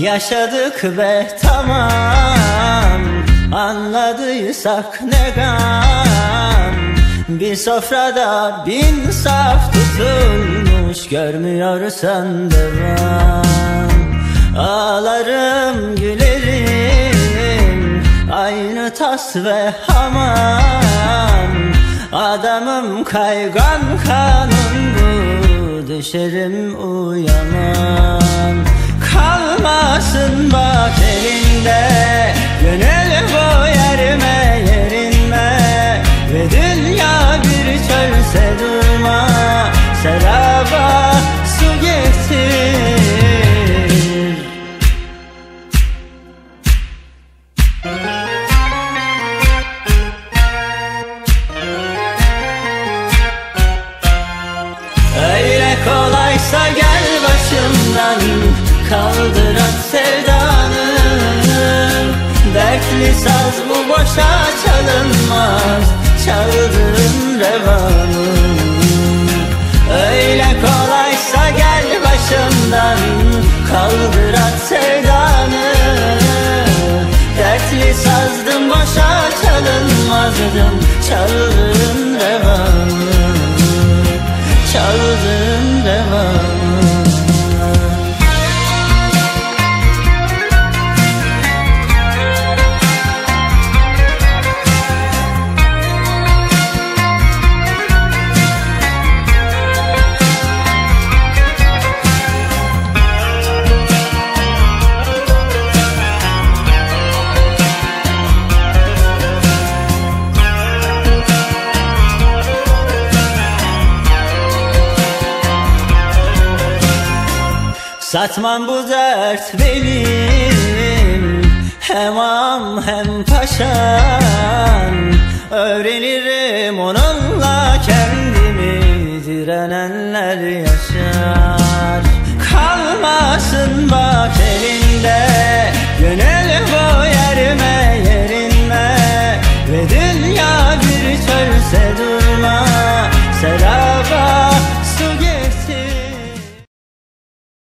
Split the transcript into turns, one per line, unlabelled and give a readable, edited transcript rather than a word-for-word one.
yaşadık ve tamam, anladıysak ne gam. Bir sofrada bin saf tutulmuş, görmüyorsan devam. Ağlarım gülerim, aynı tas ve hamam. Adamım kaygan kanım bu, düşerim uyanam. Kalmasın bak elinde, gönül bu yerime yerinme. Ve dünya bir çölse durma, seraba su getir. Öyle kolaysa gel başımdan, kaldır at sevdanı. Dertli saz bu boşa çalınmaz, çaldırın revanı. Öyle kolaysa gel başımdan, kaldır at sevdanı. Dertli sazdım boşa çalınmazdım, çaldırın revanı. Çaldırın revanı. Satmam bu dert benim, hem am hem paşam. Öğrenirim onunla kendimi, direnenler